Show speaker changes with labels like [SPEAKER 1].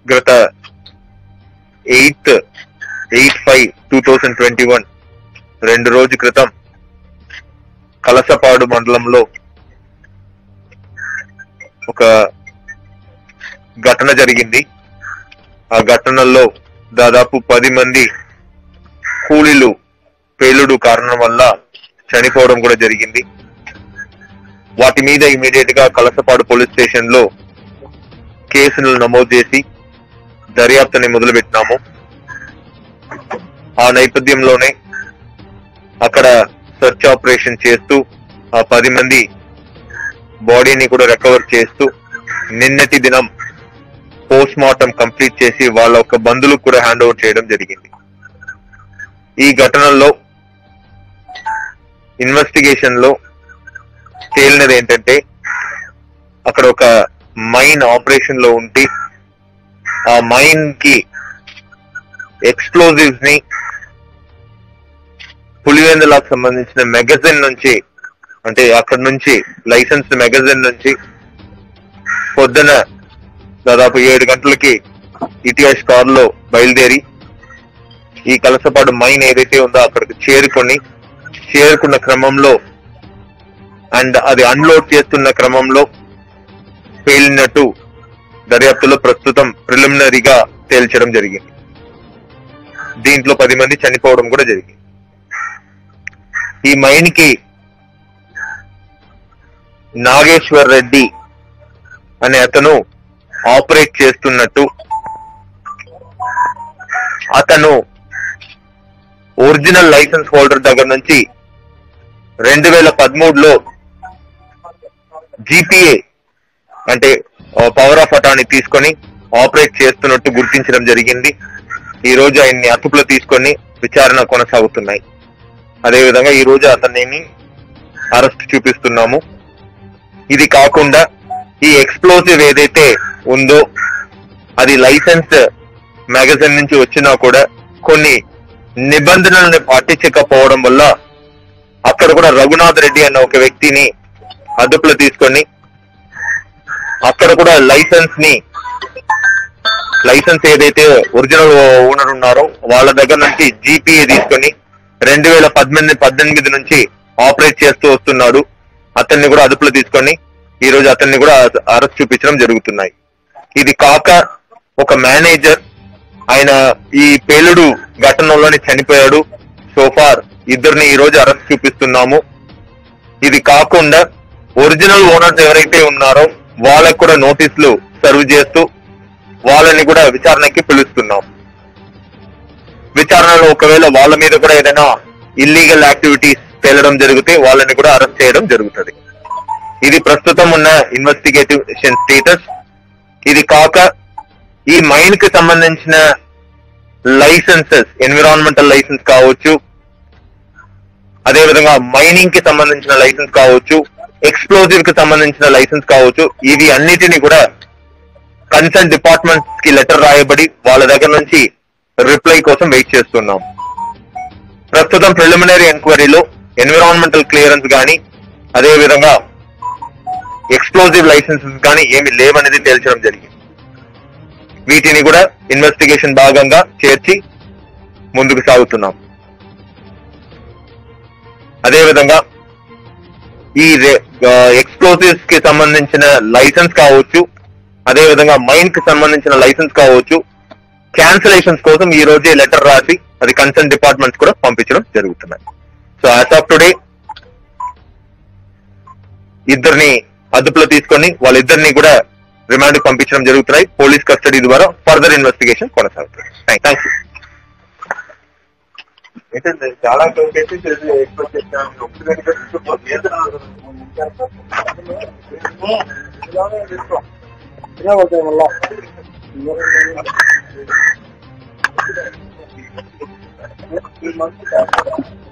[SPEAKER 1] గత 8/5/2021 2 రోజు క్రితం కలసపాడు మండలంలో ఒక ఘటన జరిగింది. ఆ ఘటనలో దాదాపు 10 మంది కూలీలు పేలుడు కారణం వల్ల చనిపోవడం కూడా జరిగింది. వాటి మీద ఇమీడియట్ గా కలసపాడు పోలీస్ స్టేషన్ లో కేసులు నమోదు చేసి దర్యాప్తుని మొదలుపెట్టినాము. ఆ నేపథ్యంలోనే అక్కడ సెర్చ్ ఆపరేషన్ చేస్తూ ఆ 10 మంది బాడీని కూడా రికవర్ చేస్తూ నిన్నటి దినం పోస్ట్ మార్టం కంప్లీట్ చేసి వాళ్ళ ఒక బంధువులకు కూడా హ్యాండ్ ఓవర్ చేయడం జరిగింది. ఈ ఘటనలో ఇన్వెస్టిగేషన్ లో తేలినది ఏంటంటే అక్కడ ఒక మైన్ ఆపరేషన్ లో ఉండి ఆ మైన్ కి ఎక్స్ప్లోజివ్స్ ని పులివెందులకు సంబంధించిన మెగజిన్ నుంచి, అంటే అక్కడ నుంచి లైసెన్స్ మెగజిన్ నుంచి పొద్దున దాదాపు 7 గంటలకి ఇటిఎస్ కార్ లో బయలుదేరి ఈ కలసపాడు మైన్ ఏదైతే ఉందో అక్కడికి చేరుకున్న క్రమంలో అండ్ అది అన్లోడ్ చేస్తున్న క్రమంలో పేలినట్టు దర్యాప్తులో ప్రస్తుతం ప్రిలిమినరీగా తేల్చడం జరిగింది. దీంట్లో 10 మంది చనిపోవడం కూడా జరిగింది. ఈ మైన్ కి నాగేశ్వర్ రెడ్డి అనే అతను ఆపరేట్ చేస్తున్నట్టు, అతను ఒరిజినల్ లైసెన్స్ హోల్డర్ దగ్గర నుంచి 2013లో జీపీఏ అంటే పవర్ ఆఫ్ అటార్నీ తీసుకొని ఆపరేట్ చేస్తున్నట్టు గుర్తించడం జరిగింది. ఈ రోజు ఆయన్ని అదుపులో తీసుకొని విచారణ కొనసాగుతున్నాయి. అదేవిధంగా ఈ రోజు అతన్ని అరెస్ట్ చూపిస్తున్నాము. ఇది కాకుండా ఈ ఎక్స్ప్లోజివ్ ఏదైతే ఉందో అది లైసెన్స్ మ్యాగజైన్ నుంచి వచ్చినా కూడా కొన్ని నిబంధనలను పాటించకపోవడం వల్ల అక్కడ కూడా రఘునాథ్ రెడ్డి అన్న ఒక వ్యక్తిని అదుపులో తీసుకొని అక్కడ కూడా లైసెన్స్ ఏదైతే ఒరిజినల్ ఓనర్ ఉన్నారో వాళ్ళ దగ్గర నుంచి జీపీఏ తీసుకొని 2018 నుంచి ఆపరేట్ చేస్తూ వస్తున్నాడు. అతన్ని కూడా అదుపులో తీసుకొని ఈ రోజు అతన్ని కూడా అరెస్ట్ చూపించడం జరుగుతున్నాయి. ఇది కాక ఒక మేనేజర్, ఆయన ఈ పేలుడు ఘటనలోనే చనిపోయాడు. సోఫార్ ఇద్దరిని ఈ రోజు అరెస్ట్ చూపిస్తున్నాము. ఇది కాకుండా ఒరిజినల్ ఓనర్స్ ఎవరైతే ఉన్నారో వాళ్ళకు కూడా నోటీసులు సర్వ్ చేస్తూ వాళ్ళని కూడా విచారణకి పిలుస్తున్నాం. విచారణలో ఒకవేళ వాళ్ళ మీద కూడా ఏదైనా ఇల్లీగల్ యాక్టివిటీస్ తేలడం జరిగితే వాళ్ళని కూడా అరెస్ట్ చేయడం జరుగుతుంది. ఇది ప్రస్తుతం ఉన్న ఇన్వెస్టిగేషన్ స్టేటస్. ఇది కాక ఈ మైన్ కి సంబంధించిన లైసెన్సెస్, ఎన్విరాన్మెంటల్ లైసెన్స్ కావచ్చు, అదేవిధంగా మైనింగ్ కి సంబంధించిన లైసెన్స్ కావచ్చు, ఎక్స్ప్లోజివ్ కి సంబంధించిన లైసెన్స్ కావచ్చు, ఇవి అన్నిటినీ కూడా కన్సర్న్ డిపార్ట్మెంట్స్ కి లెటర్ రాయబడి వాళ్ళ దగ్గర నుంచి రిప్లై కోసం వెయిట్ చేస్తున్నాం. ప్రస్తుతం ప్రిలిమినరీ ఎంక్వైరీలో ఎన్విరాన్మెంటల్ క్లియరెన్స్ కానీ అదేవిధంగా ఎక్స్ప్లోజివ్ లైసెన్సెస్ కానీ ఏమి లేవనేది తేల్చడం జరిగింది. వీటిని కూడా ఇన్వెస్టిగేషన్ భాగంగా చేర్చి ముందుకు సాగుతున్నాం. అదేవిధంగా ఈ ఎక్స్ప్లోజివ్స్ కి సంబంధించిన లైసెన్స్ కావచ్చు, అదేవిధంగా మైన్ కి సంబంధించిన లైసెన్స్ కావచ్చు, క్యాన్సిలేషన్స్ కోసం ఈ రోజే లెటర్ రాసి అది కన్సర్న్ డిపార్ట్మెంట్స్ కూడా పంపించడం జరుగుతున్నాయి. సో యాజ్ ఆఫ్ టుడే ఇద్దరిని అదుపులో తీసుకొని వాళ్ళిద్దరిని కూడా రిమాండ్ పంపించడం జరుగుతున్నాయి. పోలీస్ కస్టడీ ద్వారా ఫర్దర్ ఇన్వెస్టిగేషన్ కొనసాగుతుంది. Thank you. చాలా ఎక్స్పెక్ట్ చేశాను.